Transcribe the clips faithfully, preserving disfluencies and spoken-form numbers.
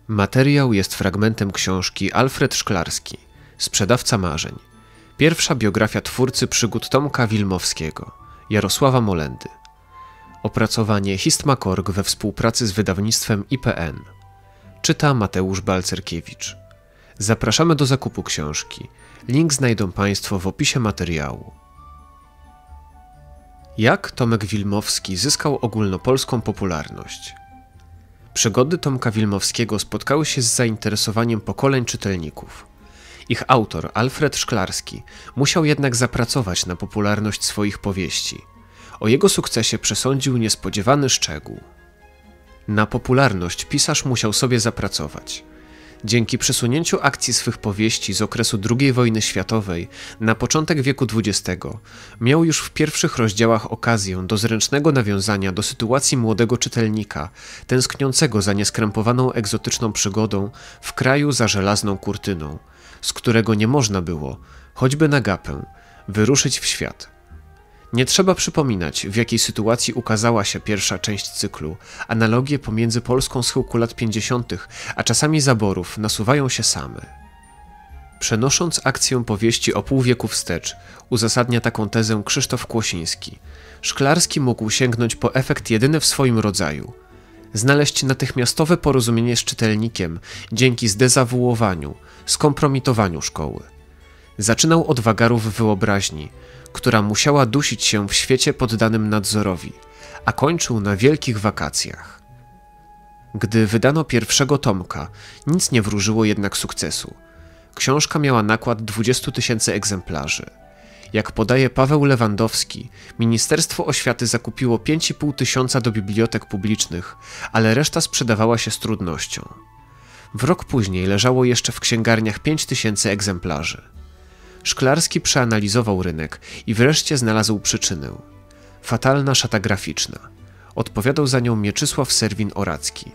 Materiał jest fragmentem książki Alfred Szklarski, Sprzedawca marzeń. Pierwsza biografia twórcy przygód Tomka Wilmowskiego, Jarosława Molendy. Opracowanie Histmakorg we współpracy z wydawnictwem I P N. Czyta Mateusz Balcerkiewicz. Zapraszamy do zakupu książki. Link znajdą Państwo w opisie materiału. Jak Tomek Wilmowski zyskał ogólnopolską popularność? Przygody Tomka Wilmowskiego spotkały się z zainteresowaniem pokoleń czytelników. Ich autor, Alfred Szklarski, musiał jednak zapracować na popularność swoich powieści. O jego sukcesie przesądził niespodziewany szczegół. Na popularność pisarz musiał sobie zapracować. Dzięki przesunięciu akcji swych powieści z okresu drugiej wojny światowej na początek wieku dwudziestego miał już w pierwszych rozdziałach okazję do zręcznego nawiązania do sytuacji młodego czytelnika, tęskniącego za nieskrępowaną egzotyczną przygodą w kraju za żelazną kurtyną, z którego nie można było, choćby na gapę, wyruszyć w świat. Nie trzeba przypominać, w jakiej sytuacji ukazała się pierwsza część cyklu. Analogie pomiędzy Polską schyłku lat pięćdziesiątych a czasami zaborów nasuwają się same. Przenosząc akcję powieści o pół wieku wstecz, uzasadnia taką tezę Krzysztof Kłosiński. Szklarski mógł sięgnąć po efekt jedyny w swoim rodzaju. Znaleźć natychmiastowe porozumienie z czytelnikiem dzięki zdezawuowaniu, skompromitowaniu szkoły. Zaczynał od wagarów wyobraźni, która musiała dusić się w świecie poddanym nadzorowi, a kończył na wielkich wakacjach. Gdy wydano pierwszego tomka, nic nie wróżyło jednak sukcesu. Książka miała nakład dwudziestu tysięcy egzemplarzy. Jak podaje Paweł Lewandowski, Ministerstwo Oświaty zakupiło pięć i pół tysiąca do bibliotek publicznych, ale reszta sprzedawała się z trudnością. W rok później leżało jeszcze w księgarniach pięć tysięcy egzemplarzy. Szklarski przeanalizował rynek i wreszcie znalazł przyczynę. Fatalna szata graficzna. Odpowiadał za nią Mieczysław Serwin-Oracki.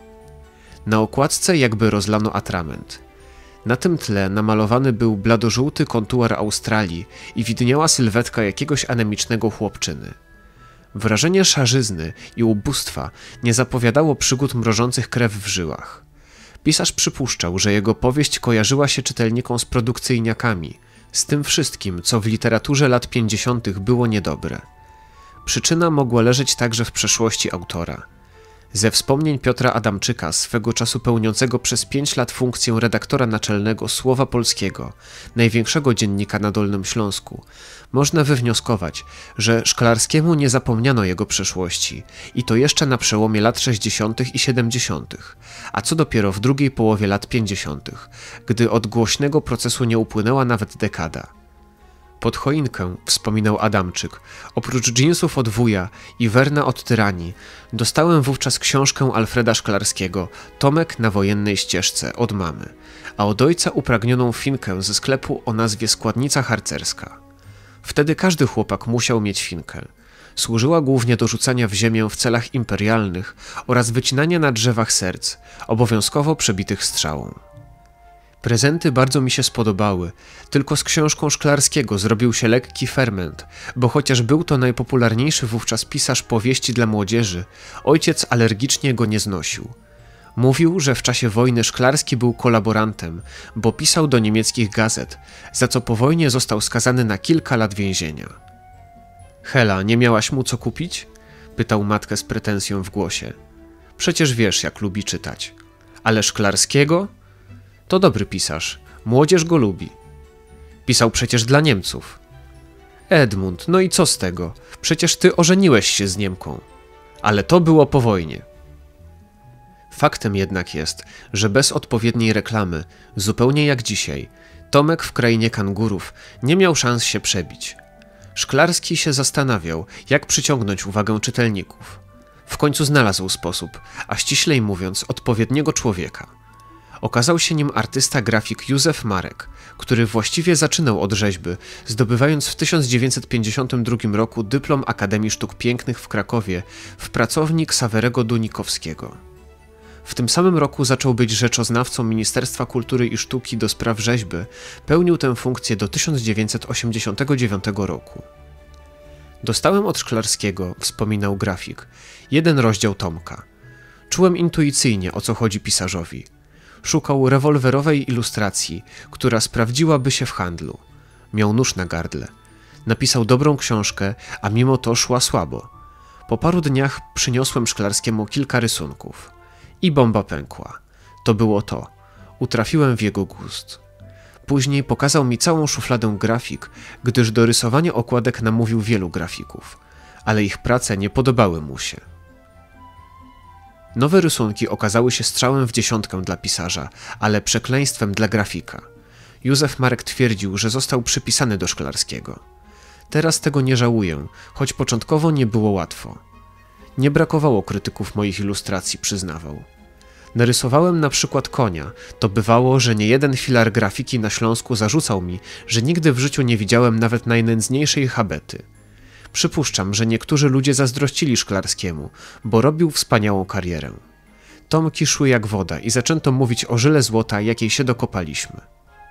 Na okładce jakby rozlano atrament. Na tym tle namalowany był bladożółty kontuar Australii i widniała sylwetka jakiegoś anemicznego chłopczyny. Wrażenie szarzyzny i ubóstwa nie zapowiadało przygód mrożących krew w żyłach. Pisarz przypuszczał, że jego powieść kojarzyła się czytelnikom z produkcyjniakami, z tym wszystkim, co w literaturze lat pięćdziesiątych było niedobre. Przyczyna mogła leżeć także w przeszłości autora. Ze wspomnień Piotra Adamczyka, swego czasu pełniącego przez pięć lat funkcję redaktora naczelnego Słowa Polskiego, największego dziennika na Dolnym Śląsku, można wywnioskować, że Szklarskiemu nie zapomniano jego przeszłości i to jeszcze na przełomie lat sześćdziesiątych i siedemdziesiątych, a co dopiero w drugiej połowie lat pięćdziesiątych, gdy od głośnego procesu nie upłynęła nawet dekada. Pod choinkę, wspominał Adamczyk, oprócz dżinsów od wuja i werna od tyranii, dostałem wówczas książkę Alfreda Szklarskiego, Tomek na wojennej ścieżce, od mamy, a od ojca upragnioną finkę ze sklepu o nazwie Składnica Harcerska. Wtedy każdy chłopak musiał mieć finkę. Służyła głównie do rzucania w ziemię w celach imperialnych oraz wycinania na drzewach serc, obowiązkowo przebitych strzałą. Prezenty bardzo mi się spodobały, tylko z książką Szklarskiego zrobił się lekki ferment, bo chociaż był to najpopularniejszy wówczas pisarz powieści dla młodzieży, ojciec alergicznie go nie znosił. Mówił, że w czasie wojny Szklarski był kolaborantem, bo pisał do niemieckich gazet, za co po wojnie został skazany na kilka lat więzienia. Hela, nie miałaś mu co kupić? Pytał matkę z pretensją w głosie. Przecież wiesz, jak lubi czytać. Ale Szklarskiego? To dobry pisarz, młodzież go lubi. Pisał przecież dla Niemców. Edmund, no i co z tego? Przecież ty ożeniłeś się z Niemką. Ale to było po wojnie. Faktem jednak jest, że bez odpowiedniej reklamy, zupełnie jak dzisiaj, Tomek w Krainie Kangurów nie miał szans się przebić. Szklarski się zastanawiał, jak przyciągnąć uwagę czytelników. W końcu znalazł sposób, a ściślej mówiąc, odpowiedniego człowieka. Okazał się nim artysta-grafik Józef Marek, który właściwie zaczynał od rzeźby, zdobywając w tysiąc dziewięćset pięćdziesiątym drugim roku dyplom Akademii Sztuk Pięknych w Krakowie w pracowni Ksawerego Dunikowskiego. W tym samym roku zaczął być rzeczoznawcą Ministerstwa Kultury i Sztuki do spraw rzeźby, pełnił tę funkcję do tysiąc dziewięćset osiemdziesiątego dziewiątego roku. Dostałem od Szklarskiego, wspominał grafik, jeden rozdział Tomka. Czułem intuicyjnie, o co chodzi pisarzowi. Szukał rewolwerowej ilustracji, która sprawdziłaby się w handlu. Miał nóż na gardle. Napisał dobrą książkę, a mimo to szła słabo. Po paru dniach przyniosłem Szklarskiemu kilka rysunków. I bomba pękła. To było to. Utrafiłem w jego gust. Później pokazał mi całą szufladę grafik, gdyż do rysowania okładek namówił wielu grafików, ale ich prace nie podobały mu się. Nowe rysunki okazały się strzałem w dziesiątkę dla pisarza, ale przekleństwem dla grafika. Józef Marek twierdził, że został przypisany do Szklarskiego. Teraz tego nie żałuję, choć początkowo nie było łatwo. Nie brakowało krytyków moich ilustracji, przyznawał. Narysowałem na przykład konia, to bywało, że niejeden filar grafiki na Śląsku zarzucał mi, że nigdy w życiu nie widziałem nawet najnędzniejszej habety. Przypuszczam, że niektórzy ludzie zazdrościli Szklarskiemu, bo robił wspaniałą karierę. Tomki szły jak woda i zaczęto mówić o żyle złota, jakiej się dokopaliśmy.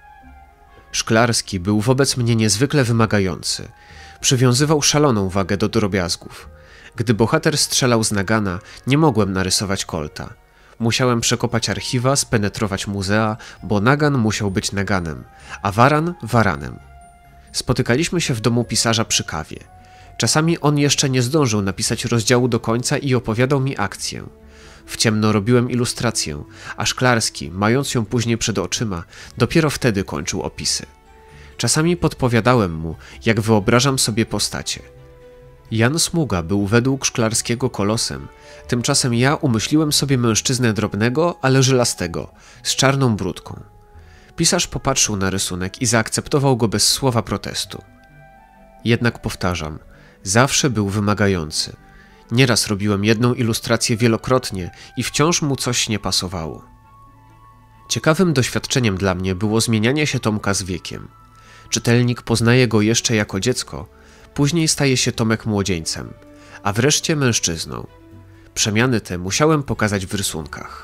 Szklarski był wobec mnie niezwykle wymagający. Przywiązywał szaloną wagę do drobiazgów. Gdy bohater strzelał z nagana, nie mogłem narysować kolta. Musiałem przekopać archiwa, spenetrować muzea, bo nagan musiał być naganem, a waran waranem. Spotykaliśmy się w domu pisarza przy kawie. Czasami on jeszcze nie zdążył napisać rozdziału do końca i opowiadał mi akcję. W ciemno robiłem ilustrację, a Szklarski, mając ją później przed oczyma, dopiero wtedy kończył opisy. Czasami podpowiadałem mu, jak wyobrażam sobie postacie. Jan Smuga był według Szklarskiego kolosem, tymczasem ja umyśliłem sobie mężczyznę drobnego, ale żylastego, z czarną brudką. Pisarz popatrzył na rysunek i zaakceptował go bez słowa protestu. Jednak powtarzam, zawsze był wymagający. Nieraz robiłem jedną ilustrację wielokrotnie i wciąż mu coś nie pasowało. Ciekawym doświadczeniem dla mnie było zmienianie się Tomka z wiekiem. Czytelnik poznaje go jeszcze jako dziecko, później staje się Tomek młodzieńcem, a wreszcie mężczyzną. Przemiany te musiałem pokazać w rysunkach.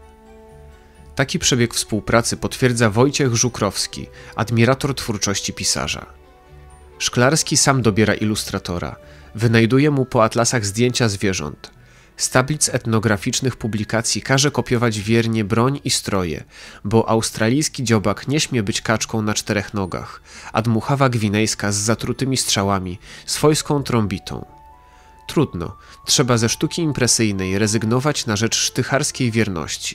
Taki przebieg współpracy potwierdza Wojciech Żukrowski, admirator twórczości pisarza. Szklarski sam dobiera ilustratora, wynajduje mu po atlasach zdjęcia zwierząt. Z tablic etnograficznych publikacji każe kopiować wiernie broń i stroje, bo australijski dziobak nie śmie być kaczką na czterech nogach, a dmuchawa gwinejska z zatrutymi strzałami, swojską trąbitą. Trudno, trzeba ze sztuki impresyjnej rezygnować na rzecz sztycharskiej wierności.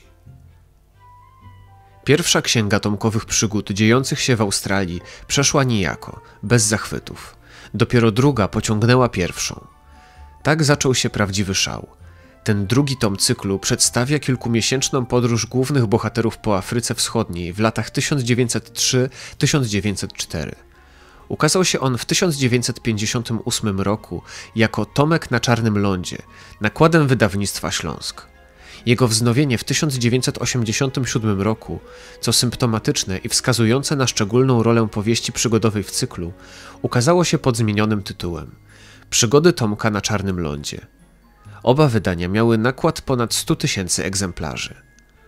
Pierwsza księga Tomkowych przygód dziejących się w Australii przeszła nijako, bez zachwytów. Dopiero druga pociągnęła pierwszą. Tak zaczął się prawdziwy szał. Ten drugi tom cyklu przedstawia kilkumiesięczną podróż głównych bohaterów po Afryce Wschodniej w latach tysiąc dziewięćset trzy do tysiąc dziewięćset cztery. Ukazał się on w tysiąc dziewięćset pięćdziesiątym ósmym roku jako Tomek na czarnym lądzie, nakładem wydawnictwa Śląsk. Jego wznowienie w tysiąc dziewięćset osiemdziesiątym siódmym roku, co symptomatyczne i wskazujące na szczególną rolę powieści przygodowej w cyklu, ukazało się pod zmienionym tytułem Przygody Tomka na czarnym lądzie. Oba wydania miały nakład ponad stu tysięcy egzemplarzy.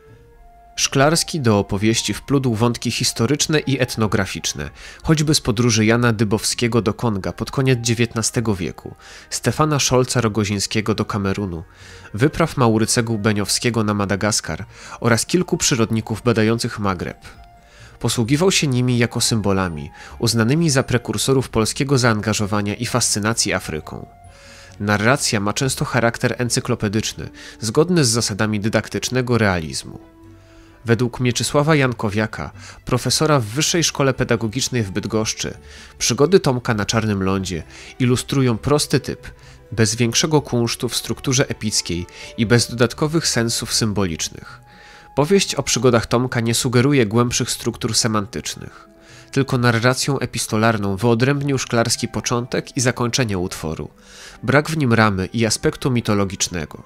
Szklarski do opowieści wplótł wątki historyczne i etnograficzne, choćby z podróży Jana Dybowskiego do Konga pod koniec dziewiętnastego wieku, Stefana Szolca-Rogozińskiego do Kamerunu, wypraw Maurycego Beniowskiego na Madagaskar oraz kilku przyrodników badających Magreb. Posługiwał się nimi jako symbolami, uznanymi za prekursorów polskiego zaangażowania i fascynacji Afryką. Narracja ma często charakter encyklopedyczny, zgodny z zasadami dydaktycznego realizmu. Według Mieczysława Jankowiaka, profesora w Wyższej Szkole Pedagogicznej w Bydgoszczy, przygody Tomka na czarnym lądzie ilustrują prosty typ, bez większego kunsztu w strukturze epickiej i bez dodatkowych sensów symbolicznych. Powieść o przygodach Tomka nie sugeruje głębszych struktur semantycznych. Tylko narracją epistolarną wyodrębnił Szklarski początek i zakończenie utworu. Brak w nim ramy i aspektu mitologicznego.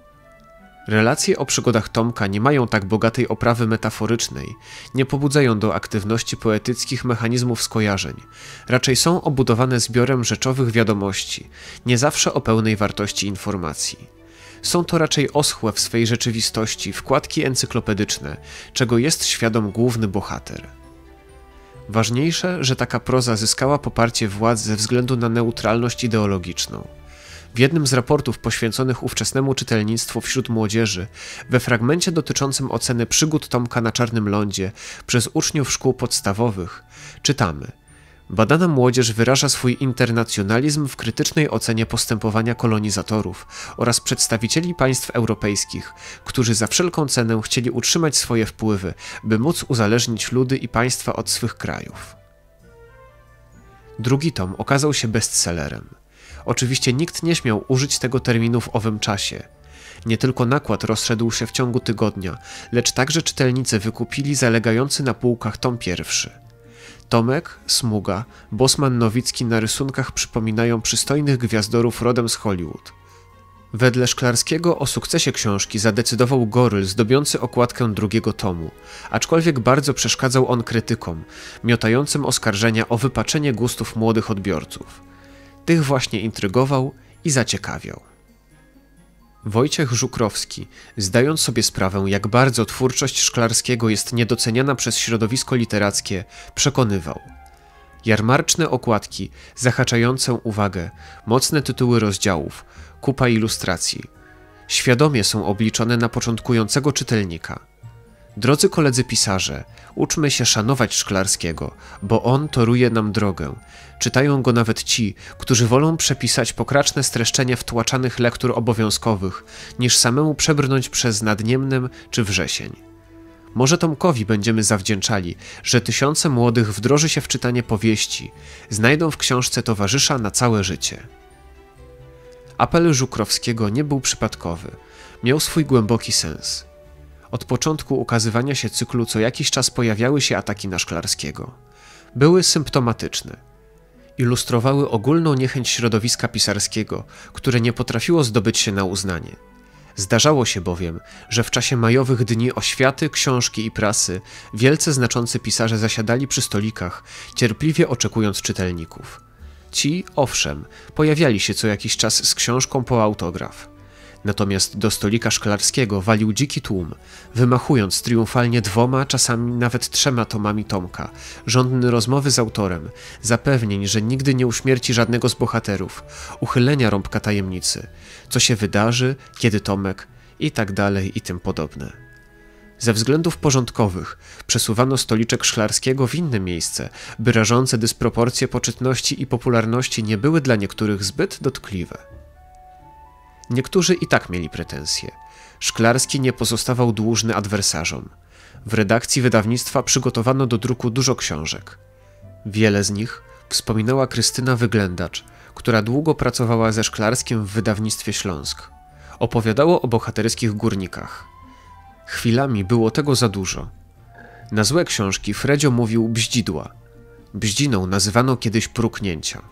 Relacje o przygodach Tomka nie mają tak bogatej oprawy metaforycznej, nie pobudzają do aktywności poetyckich mechanizmów skojarzeń, raczej są obudowane zbiorem rzeczowych wiadomości, nie zawsze o pełnej wartości informacji. Są to raczej oschłe w swej rzeczywistości wkładki encyklopedyczne, czego jest świadom główny bohater. Ważniejsze, że taka proza zyskała poparcie władz ze względu na neutralność ideologiczną. W jednym z raportów poświęconych ówczesnemu czytelnictwu wśród młodzieży, we fragmencie dotyczącym oceny przygód Tomka na Czarnym Lądzie przez uczniów szkół podstawowych, czytamy: badana młodzież wyraża swój internacjonalizm w krytycznej ocenie postępowania kolonizatorów oraz przedstawicieli państw europejskich, którzy za wszelką cenę chcieli utrzymać swoje wpływy, by móc uzależnić ludy i państwa od swych krajów. Drugi tom okazał się bestsellerem. Oczywiście nikt nie śmiał użyć tego terminu w owym czasie. Nie tylko nakład rozszedł się w ciągu tygodnia, lecz także czytelnicy wykupili zalegający na półkach tom pierwszy. Tomek, Smuga, Bosman, Nowicki na rysunkach przypominają przystojnych gwiazdorów rodem z Hollywood. Wedle Szklarskiego o sukcesie książki zadecydował Goryl zdobiący okładkę drugiego tomu, aczkolwiek bardzo przeszkadzał on krytykom, miotającym oskarżenia o wypaczenie gustów młodych odbiorców. Tych właśnie intrygował i zaciekawiał. Wojciech Żukrowski, zdając sobie sprawę, jak bardzo twórczość Szklarskiego jest niedoceniana przez środowisko literackie, przekonywał: jarmarczne okładki, zahaczające uwagę, mocne tytuły rozdziałów, kupa ilustracji. Świadomie są obliczone na początkującego czytelnika. Drodzy koledzy pisarze, uczmy się szanować Szklarskiego, bo on toruje nam drogę. Czytają go nawet ci, którzy wolą przepisać pokraczne streszczenia wtłaczanych lektur obowiązkowych, niż samemu przebrnąć przez Nadniemnem czy Wrzesień. Może Tomkowi będziemy zawdzięczali, że tysiące młodych wdroży się w czytanie powieści, znajdą w książce towarzysza na całe życie. Apel Żukrowskiego nie był przypadkowy, miał swój głęboki sens. Od początku ukazywania się cyklu co jakiś czas pojawiały się ataki na Szklarskiego. Były symptomatyczne. Ilustrowały ogólną niechęć środowiska pisarskiego, które nie potrafiło zdobyć się na uznanie. Zdarzało się bowiem, że w czasie majowych dni oświaty, książki i prasy wielce znaczący pisarze zasiadali przy stolikach, cierpliwie oczekując czytelników. Ci, owszem, pojawiali się co jakiś czas z książką po autograf. Natomiast do stolika Szklarskiego walił dziki tłum, wymachując triumfalnie dwoma, czasami nawet trzema tomami Tomka, żądny rozmowy z autorem, zapewnień, że nigdy nie uśmierci żadnego z bohaterów, uchylenia rąbka tajemnicy, co się wydarzy, kiedy Tomek i tak dalej i tym podobne. Ze względów porządkowych przesuwano stoliczek Szklarskiego w inne miejsce, by rażące dysproporcje poczytności i popularności nie były dla niektórych zbyt dotkliwe. Niektórzy i tak mieli pretensje. Szklarski nie pozostawał dłużny adwersarzom. W redakcji wydawnictwa przygotowano do druku dużo książek. Wiele z nich wspominała Krystyna Wyględacz, która długo pracowała ze Szklarskim w wydawnictwie Śląsk. Opowiadało o bohaterskich górnikach. Chwilami było tego za dużo. Na złe książki Fredzio mówił bździdła. Bździną nazywano kiedyś pruknięcia.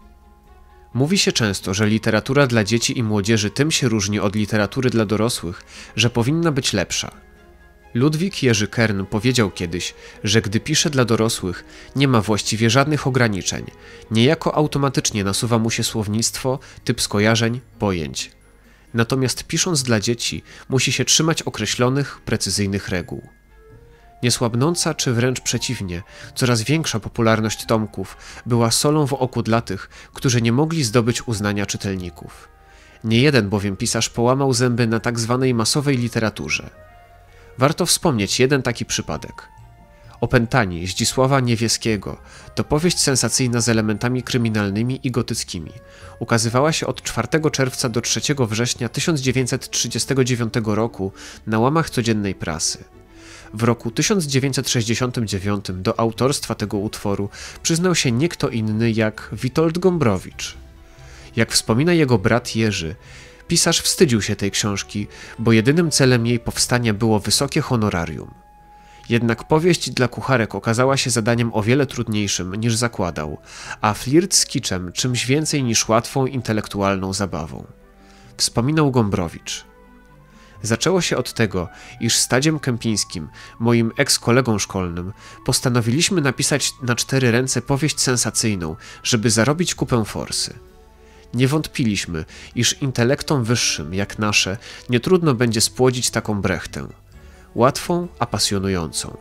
Mówi się często, że literatura dla dzieci i młodzieży tym się różni od literatury dla dorosłych, że powinna być lepsza. Ludwik Jerzy Kern powiedział kiedyś, że gdy pisze dla dorosłych, nie ma właściwie żadnych ograniczeń, niejako automatycznie nasuwa mu się słownictwo, typ skojarzeń, pojęć. Natomiast pisząc dla dzieci, musi się trzymać określonych, precyzyjnych reguł. Niesłabnąca, czy wręcz przeciwnie, coraz większa popularność tomków była solą w oku dla tych, którzy nie mogli zdobyć uznania czytelników. Niejeden bowiem pisarz połamał zęby na tak zwanej masowej literaturze. Warto wspomnieć jeden taki przypadek. Opętani Zdzisława Niewieskiego to powieść sensacyjna z elementami kryminalnymi i gotyckimi. Ukazywała się od czwartego czerwca do trzeciego września tysiąc dziewięćset trzydziestego dziewiątego roku na łamach codziennej prasy. W roku tysiąc dziewięćset sześćdziesiątym dziewiątym do autorstwa tego utworu przyznał się nie kto inny jak Witold Gombrowicz. Jak wspomina jego brat Jerzy, pisarz wstydził się tej książki, bo jedynym celem jej powstania było wysokie honorarium. Jednak powieść dla kucharek okazała się zadaniem o wiele trudniejszym niż zakładał, a flirt z kiczem czymś więcej niż łatwą intelektualną zabawą. Wspominał Gombrowicz. Zaczęło się od tego, iż z Tadziem Kępińskim, moim eks-kolegą szkolnym, postanowiliśmy napisać na cztery ręce powieść sensacyjną, żeby zarobić kupę forsy. Nie wątpiliśmy, iż intelektom wyższym, jak nasze, nie trudno będzie spłodzić taką brechtę. Łatwą, a pasjonującą.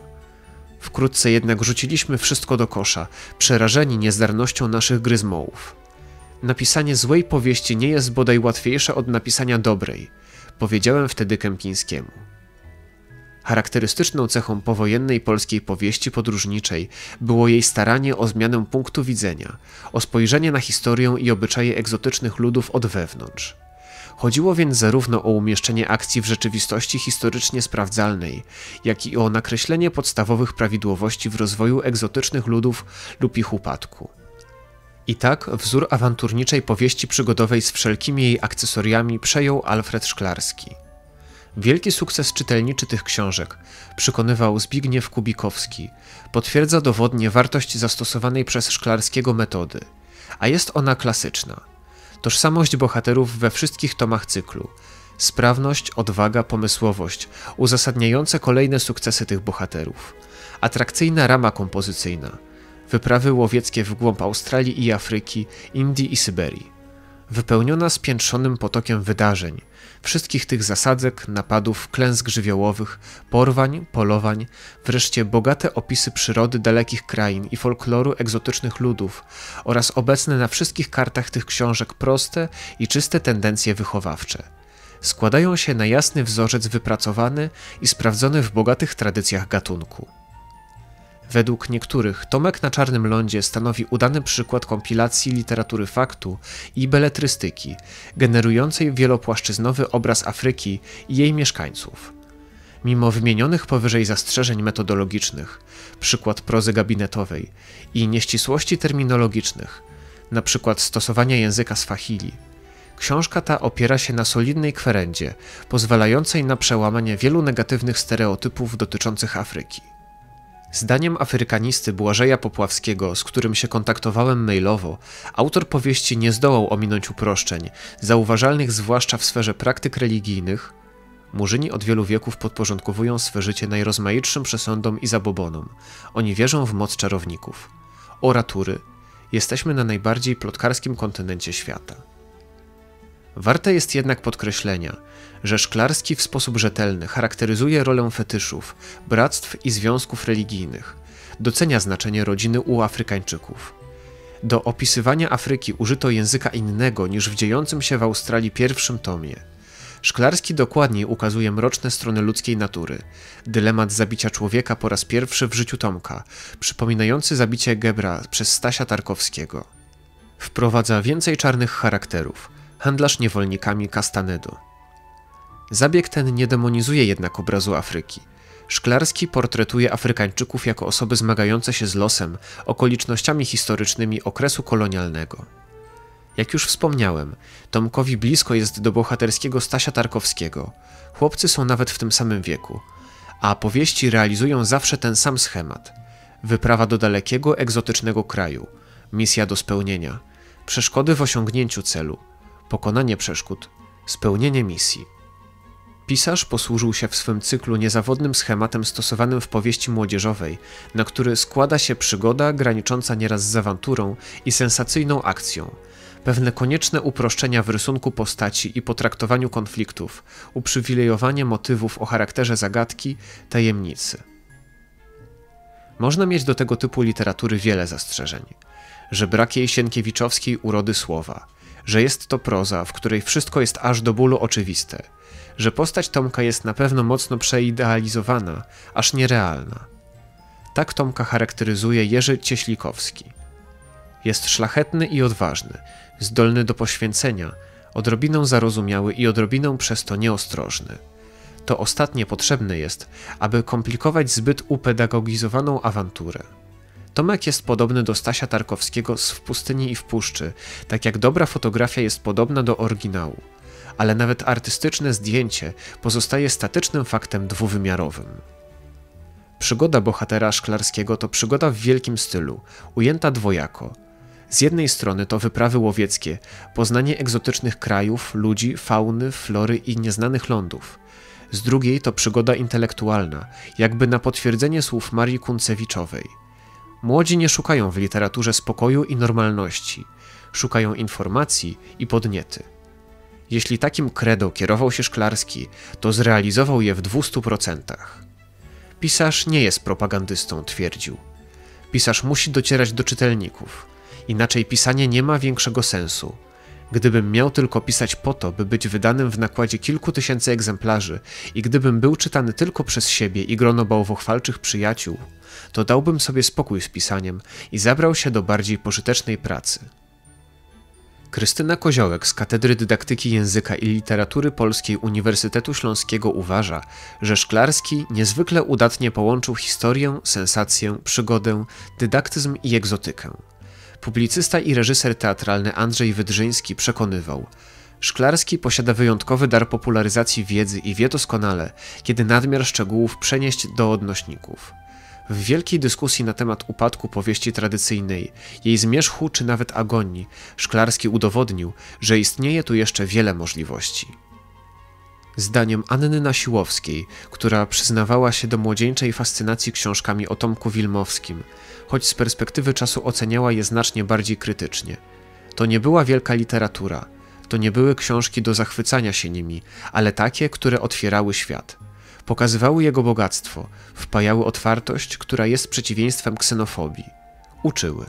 Wkrótce jednak rzuciliśmy wszystko do kosza, przerażeni niezdarnością naszych gryzmołów. Napisanie złej powieści nie jest bodaj łatwiejsze od napisania dobrej, powiedziałem wtedy Kępińskiemu. Charakterystyczną cechą powojennej polskiej powieści podróżniczej było jej staranie o zmianę punktu widzenia, o spojrzenie na historię i obyczaje egzotycznych ludów od wewnątrz. Chodziło więc zarówno o umieszczenie akcji w rzeczywistości historycznie sprawdzalnej, jak i o nakreślenie podstawowych prawidłowości w rozwoju egzotycznych ludów lub ich upadku. I tak wzór awanturniczej powieści przygodowej z wszelkimi jej akcesoriami przejął Alfred Szklarski. Wielki sukces czytelniczy tych książek, przekonywał Zbigniew Kubikowski, potwierdza dowodnie wartość zastosowanej przez Szklarskiego metody, a jest ona klasyczna. Tożsamość bohaterów we wszystkich tomach cyklu, sprawność, odwaga, pomysłowość, uzasadniające kolejne sukcesy tych bohaterów, atrakcyjna rama kompozycyjna, wyprawy łowieckie w głąb Australii i Afryki, Indii i Syberii, wypełniona spiętrzonym potokiem wydarzeń, wszystkich tych zasadzek, napadów, klęsk żywiołowych, porwań, polowań, wreszcie bogate opisy przyrody dalekich krain i folkloru egzotycznych ludów oraz obecne na wszystkich kartach tych książek proste i czyste tendencje wychowawcze. Składają się na jasny wzorzec wypracowany i sprawdzony w bogatych tradycjach gatunku. Według niektórych Tomek na Czarnym Lądzie stanowi udany przykład kompilacji literatury faktu i beletrystyki, generującej wielopłaszczyznowy obraz Afryki i jej mieszkańców. Mimo wymienionych powyżej zastrzeżeń metodologicznych, przykład prozy gabinetowej i nieścisłości terminologicznych, na przykład stosowania języka swahili, książka ta opiera się na solidnej kwerendzie, pozwalającej na przełamanie wielu negatywnych stereotypów dotyczących Afryki. Zdaniem afrykanisty Błażeja Popławskiego, z którym się kontaktowałem mailowo, autor powieści nie zdołał ominąć uproszczeń, zauważalnych zwłaszcza w sferze praktyk religijnych. Murzyni od wielu wieków podporządkowują swe życie najrozmaitszym przesądom i zabobonom. Oni wierzą w moc czarowników. Oratury. Jesteśmy na najbardziej plotkarskim kontynencie świata. Warte jest jednak podkreślenia, że Szklarski w sposób rzetelny charakteryzuje rolę fetyszów, bractw i związków religijnych, docenia znaczenie rodziny u Afrykańczyków. Do opisywania Afryki użyto języka innego niż w dziejącym się w Australii pierwszym tomie. Szklarski dokładniej ukazuje mroczne strony ludzkiej natury, dylemat zabicia człowieka po raz pierwszy w życiu Tomka, przypominający zabicie Gebra przez Stasia Tarkowskiego. Wprowadza więcej czarnych charakterów, handlarz niewolnikami Castanedo. Zabieg ten nie demonizuje jednak obrazu Afryki. Szklarski portretuje Afrykańczyków jako osoby zmagające się z losem, okolicznościami historycznymi okresu kolonialnego. Jak już wspomniałem, Tomkowi blisko jest do bohaterskiego Stasia Tarkowskiego. Chłopcy są nawet w tym samym wieku, a powieści realizują zawsze ten sam schemat. Wyprawa do dalekiego, egzotycznego kraju, misja do spełnienia, przeszkody w osiągnięciu celu, pokonanie przeszkód, spełnienie misji. Pisarz posłużył się w swym cyklu niezawodnym schematem stosowanym w powieści młodzieżowej, na który składa się przygoda granicząca nieraz z awanturą i sensacyjną akcją, pewne konieczne uproszczenia w rysunku postaci i potraktowaniu konfliktów, uprzywilejowanie motywów o charakterze zagadki, tajemnicy. Można mieć do tego typu literatury wiele zastrzeżeń, że brak jej sienkiewiczowskiej urody słowa, że jest to proza, w której wszystko jest aż do bólu oczywiste, że postać Tomka jest na pewno mocno przeidealizowana, aż nierealna. Tak Tomka charakteryzuje Jerzy Cieślikowski. Jest szlachetny i odważny, zdolny do poświęcenia, odrobinę zarozumiały i odrobinę przez to nieostrożny. To ostatnie potrzebne jest, aby komplikować zbyt upedagogizowaną awanturę. Tomek jest podobny do Stasia Tarkowskiego z W pustyni i w puszczy, tak jak dobra fotografia jest podobna do oryginału, ale nawet artystyczne zdjęcie pozostaje statycznym faktem dwuwymiarowym. Przygoda bohatera Szklarskiego to przygoda w wielkim stylu, ujęta dwojako. Z jednej strony to wyprawy łowieckie, poznanie egzotycznych krajów, ludzi, fauny, flory i nieznanych lądów. Z drugiej to przygoda intelektualna, jakby na potwierdzenie słów Marii Kuncewiczowej. Młodzi nie szukają w literaturze spokoju i normalności, szukają informacji i podniety. Jeśli takim credo kierował się Szklarski, to zrealizował je w dwustu procentach. Pisarz nie jest propagandystą, twierdził. Pisarz musi docierać do czytelników. Inaczej pisanie nie ma większego sensu. Gdybym miał tylko pisać po to, by być wydanym w nakładzie kilku tysięcy egzemplarzy i gdybym był czytany tylko przez siebie i grono bałwochwalczych przyjaciół, to dałbym sobie spokój z pisaniem i zabrał się do bardziej pożytecznej pracy. Krystyna Koziołek z Katedry Dydaktyki Języka i Literatury Polskiej Uniwersytetu Śląskiego uważa, że Szklarski niezwykle udatnie połączył historię, sensację, przygodę, dydaktyzm i egzotykę. Publicysta i reżyser teatralny Andrzej Wydrzyński przekonywał: Szklarski posiada wyjątkowy dar popularyzacji wiedzy i wie doskonale, kiedy nadmiar szczegółów przenieść do odnośników. W wielkiej dyskusji na temat upadku powieści tradycyjnej, jej zmierzchu czy nawet agonii, Szklarski udowodnił, że istnieje tu jeszcze wiele możliwości. Zdaniem Anny Nasiłowskiej, która przyznawała się do młodzieńczej fascynacji książkami o Tomku Wilmowskim, choć z perspektywy czasu oceniała je znacznie bardziej krytycznie, to nie była wielka literatura, to nie były książki do zachwycania się nimi, ale takie, które otwierały świat. Pokazywały jego bogactwo, wpajały otwartość, która jest przeciwieństwem ksenofobii. Uczyły.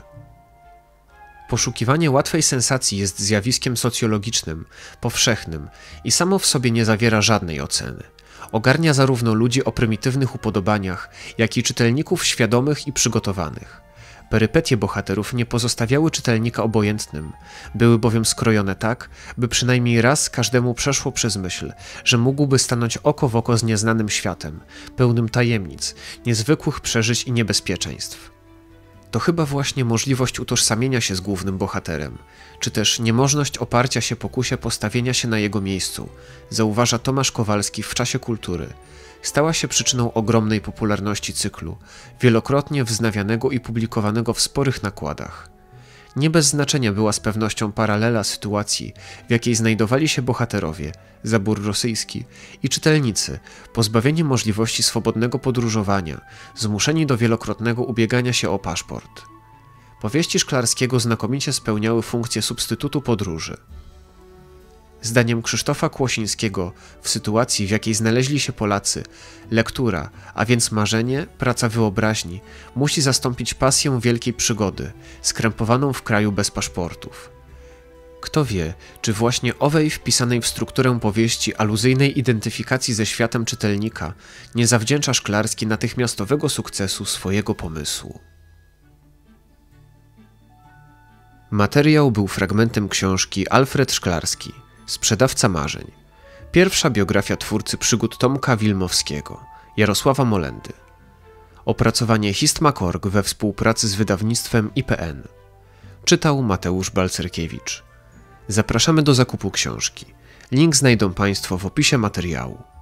Poszukiwanie łatwej sensacji jest zjawiskiem socjologicznym, powszechnym i samo w sobie nie zawiera żadnej oceny. Ogarnia zarówno ludzi o prymitywnych upodobaniach, jak i czytelników świadomych i przygotowanych. Perypetie bohaterów nie pozostawiały czytelnika obojętnym, były bowiem skrojone tak, by przynajmniej raz każdemu przeszło przez myśl, że mógłby stanąć oko w oko z nieznanym światem, pełnym tajemnic, niezwykłych przeżyć i niebezpieczeństw. To chyba właśnie możliwość utożsamienia się z głównym bohaterem, czy też niemożność oparcia się pokusie postawienia się na jego miejscu, zauważa Tomasz Kowalski w Czasie kultury, stała się przyczyną ogromnej popularności cyklu, wielokrotnie wznawianego i publikowanego w sporych nakładach. Nie bez znaczenia była z pewnością paralela sytuacji, w jakiej znajdowali się bohaterowie, zabór rosyjski, i czytelnicy, pozbawieni możliwości swobodnego podróżowania, zmuszeni do wielokrotnego ubiegania się o paszport. Powieści Szklarskiego znakomicie spełniały funkcję substytutu podróży. Zdaniem Krzysztofa Kłosińskiego, w sytuacji, w jakiej znaleźli się Polacy, lektura, a więc marzenie, praca wyobraźni, musi zastąpić pasję wielkiej przygody, skrępowaną w kraju bez paszportów. Kto wie, czy właśnie owej wpisanej w strukturę powieści aluzyjnej identyfikacji ze światem czytelnika nie zawdzięcza Szklarski natychmiastowego sukcesu swojego pomysłu. Materiał był fragmentem książki Alfred Szklarski, Sprzedawca marzeń. Pierwsza biografia twórcy przygód Tomka Wilmowskiego, Jarosława Molendy. Opracowanie Histmakorg we współpracy z wydawnictwem I P N. Czytał Mateusz Balcerkiewicz. Zapraszamy do zakupu książki. Link znajdą Państwo w opisie materiału.